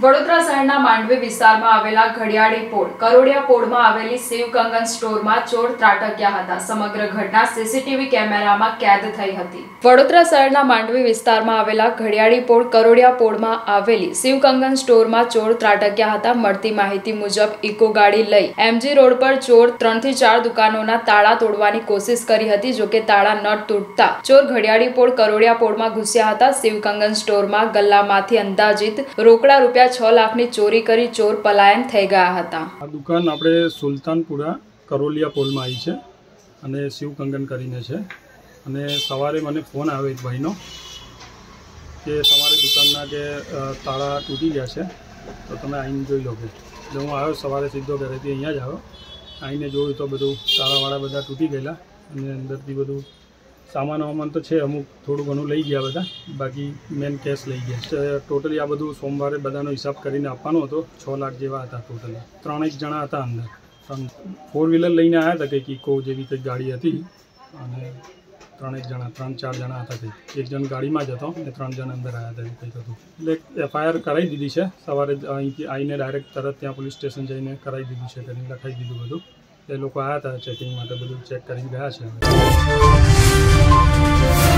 વડોદરા શહેરના માંડવી વિસ્તારમાં આવેલા ઘડિયાળી પોળ કરોડિયા પોળમાં આવેલી શિવ કંગન સ્ટોરમાં ચોર ત્રાટક્યા હતા। સમગ્ર ઘટના સીસીટીવી કેમેરામાં કેદ થઈ હતી। વડોદરા શહેરના માંડવી વિસ્તારમાં આવેલા ઘડિયાળી પોળ કરોડિયા પોળમાં આવેલી શિવ કંગન સ્ટોરમાં ચોર ત્રાટક્યા હતા। મળતી માહિતી મુજબ ઇકો ગાડી લઈ એમજી રોડ પર ચોર 3 થી 4 દુકાનોના તાળા તોડવાની કોશિશ કરી હતી। જોકે તાળા ન તૂટતા ચોર ઘડિયાળી પોળ કરોડિયા પોળમાં ઘૂસ્યા હતા। શિવ કંગન સ્ટોરમાં ગલ્લામાંથી અંદાજિત રોકડા ₹6 લાખની ચોરી કરી ચોર પલાયન થઈ ગયા હતા। આ દુકાન આપણે સુલતાનપુરા કરોલિયા પોલમાં આવી છે અને શિવ કંગન કરીને છે। અને સવારે મને ફોન આવ્યો એક ભાઈનો કે તમારી દુકાનના કે તાળા તૂટી ગયા છે તો તમે આવીને જોઈ લો કે એટલે હું આવ્યો સવારે સીધો ઘરેથી અહીંયા જ આવ્યો। આવીને જોયું તો બધું તાળાવાળા બધા તૂટી ગયેલા અને અંદરથી બધું सामान वामान तो है अमुक थोड़ू घणुं लई गया बधा बाकी मेन कैश लई गया। टोटली आ बधुं सोमवारे बधानो हिसाब करीने आपवानो हतो। 6 लाख जेवा हता टोटली। 3 जणा हता अंदर। 4 व्हीलर लईने आया था कंईक इको जेवी कंईक गाड़ी हती अने 3-4 जणा हता कंईक। एक जण गाड़ीमां ज हतो अने 3 जण अंदर आया था कंईक हतुं। એટલે एफआईआर कराई दीधी छे। सवारे અહીંથી આવીને ડાયरेक्ट तरत ત્યાં પોલીस स्टेशन जईने कराई दीधुं छे કરીને લખાઈ દીધું બધું। એ લોકો આવ્યા હતા ચેકિંગ માટે બધું ચેક કરીને ગયા છે।